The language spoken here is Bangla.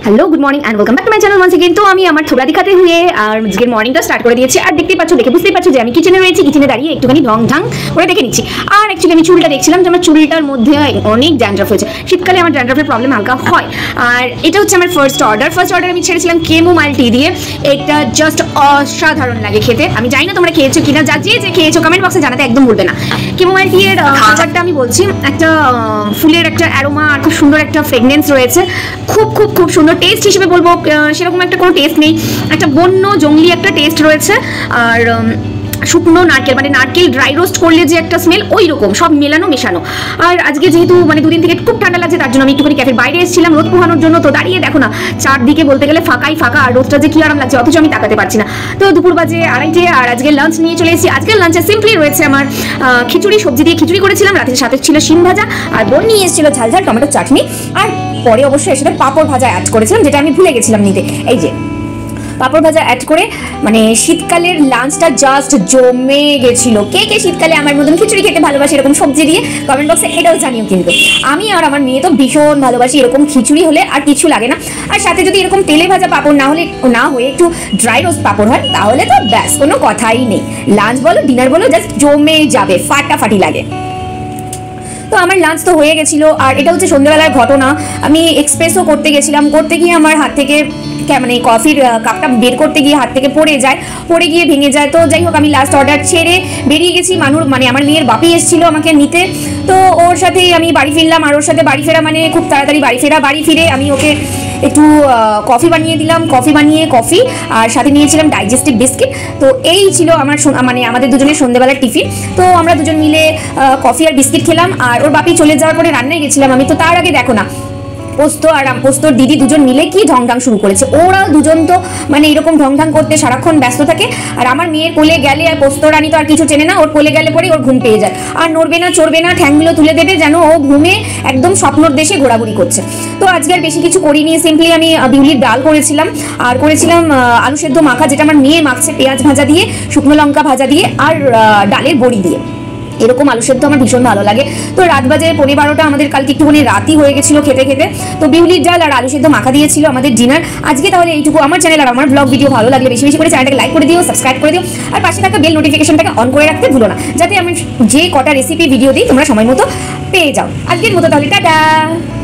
Hello good morning and welcome back to my channel once again. तो আমি আমার থোবরা দিখাতে হুয়ে আর আজকের মর্নিংটা স্টার্ট করে দিয়েছি। আর দেখতেই পাচ্ছ, দেখে বুঝতেই পারছো যে আমি কিচেনে রয়েছি। কিচেনে দাঁড়িয়ে একটুখানি ঢং ঢং করে দেখে নিচ্ছি। আর অ্যাকচুয়ালি আমি চুলটা দেখছিলাম যে আমার চুলটার মধ্যে অনেক ড্যান্ড্রাফ হয়েছে। শীতকালে আমার ড্যান্ড্রাফের প্রবলেম হালকা হয়। আর এটা হচ্ছে আমার ফার্স্ট অর্ডার আমি ছেড়েছিলাম কেমোমাইল টি দিয়ে। এটা জাস্ট অসাধারণ লাগে খেতে। আমি জানি না তোমরা খেয়েছো কিনা, যা যে খেয়েছো কমেন্ট বক্সে জানাতে একদম ভুলবে না। কেমোমাইল টি এর ফ্লেভারটা আমি বলছি, একটা ফুলের একটা অ্যারোমা আর খুব সুন্দর একটা ফ্রেগনেন্স রয়েছে। খুব খুব খুব সুন্দর। টেস্ট হিসেবে বলবো সেরকম একটা কোনো টেস্ট নেই, একটা বন্য জঙ্গলি একটা টেস্ট রয়েছে। আর শুকনো নারকেল, মানে নারকেল ড্রাই রোস্ট করলে যে একটা স্মেল, ওই রকম সব মেলানো মেশানো। আর আজকে যেহেতু মানে দুদিন থেকে খুব ঠান্ডা লাগছে, তার জন্য আমি একটুখানি ক্যাফের বাইরে এসেছিলাম রোদ পোহানোর জন্য। তো দাঁড়িয়ে দেখো না, চারদিকে বলতে গেলে ফাঁকাই ফাঁকা, আর রোদটা যে কি আরাম লাগছে, অথচ আমি তাকাতে পারছি না। তো দুপুর বাজে 2:30, আর আজকে লাঞ্চ নিয়ে চলে এসেছি। আজকের লাঞ্চে সিম্পলি রয়েছে আমার খিচুড়ি, সবজি দিয়ে খিচুড়ি করেছিলাম, রাতের সাথে ছিল শিম ভাজা, আর বোন নিয়ে এসেছিল ঝাল ঝাল টমেটো চাটনি, আর পরে অবশ্যই এর সাথে পাঁপড় ভাজা অ্যাড করেছিলাম, যেটা আমি ভুলে গেছিলাম নিতে। এই যে পাঁপড় ভাজা অ্যাড করে মানে শীতকালের লাঞ্চটা জাস্ট জমে গেছিল। কে কে শীতকালে আমার মতন খিচুড়ি খেতে ভালোবাসে এরকম সবজি দিয়ে, কমেন্ট বক্সে এটাও জানিও। কিন্তু আমি আর আমার মেয়ে তো ভীষণ ভালোবাসি এরকম খিচুড়ি হলে আর কিছু লাগে না। আর সাথে যদি এরকম তেলে ভাজা পাঁপড় না হয়ে একটু ড্রাই রোস্ট পাঁপড় হয়, তাহলে তো ব্যাস কোনো কথাই নেই। লাঞ্চ বলো ডিনার বলো, জাস্ট জমে যাবে, ফাটাফাটি লাগে। তো আমার লাঞ্চ তো হয়ে গেছিলো। আর এটা হচ্ছে সন্ধ্যেবেলার ঘটনা। আমি এক্সপ্রেসও করতে গেছিলাম, করতে গিয়ে আমার হাত থেকে মানে কফির কাপটা বের করতে গিয়ে হাত থেকে পড়ে গিয়ে ভেঙে যায়। তো যাই হোক, আমি লাস্ট অর্ডার ছেড়ে বেরিয়ে গেছি। মানে আমার মেয়ের বাপি এসেছিলো আমাকে নিতে, তো ওর সাথেই আমি বাড়ি ফিরলাম। আর ওর সাথে বাড়ি ফেরা মানে খুব তাড়াতাড়ি বাড়ি ফিরে আমি ওকে একটু কফি বানিয়ে দিলাম, কফি আর সাথে নিয়েছিলাম ডাইজেস্টিভ বিস্কিট। তো এই ছিল আমার মানে আমাদের দুজনের সন্ধ্যেবেলার টিফিন। তো আমরা দুজন মিলে কফি আর বিস্কিট খেলাম। আর ওর বাপি চলে যাওয়ার পরে রান্নায় গেছিলাম আমি। তো তার আগে দেখো না, পোস্ত আর পোস্তর দিদি দুজন মিলে কি ঢংঢাং শুরু করেছে। ওরা দুজন তো মানে এরকম ঢংঢাং করতে সারাক্ষণ ব্যস্ত থাকে। আর আমার মেয়ের কোলে গেলে, আর পোস্ত রানী তো আর কিছু চেনে না, ওর কোলে গেলে পরে ওর ঘুম পেয়ে যায়, আর নড়বে না চড়বে না, ঠ্যাংগুলো তুলে দেবে যেন ও ঘুমে একদম স্বপ্নর দেশে ঘোরাঘুরি করছে। তো আজকে আর বেশি কিছু করিনি, সিম্পলি আমি বিউলির ডাল করেছিলাম, আর করেছিলাম আলু সেদ্ধ মাখা, যেটা আমার মেয়ে মাখছে পেঁয়াজ ভাজা দিয়ে, শুকনো লঙ্কা ভাজা দিয়ে, আর ডালের বড়ি দিয়ে। এরকম আলু সেদ্ধ আমার ভীষণ ভালো লাগে। তো রাত বাজে 12:30, আমাদের কালকে একটুখানি রাতই হয়ে গেছিলো খেতে। তো বিউলির ডাল আর আলু সেদ্ধ মাখা দিয়েছিল আমাদের ডিনার আজকে। তাহলে এইটুকু। আমার চ্যানেল আর আমার ব্লগ ভিডিও ভালো লাগলে বেশি বেশি করে চ্যানেলটাকে লাইক করে দিও, সাবস্ক্রাইব করে দিও, আর পাশে থাকা বেল নোটিফিকেশনটাকে অন করে রাখতে ভুলো না, যাতে আমি যে কটা রেসিপি ভিডিও দিই তোমরা সময় মতো পেয়ে যাও। আজকের মতো তাহলে টাটা।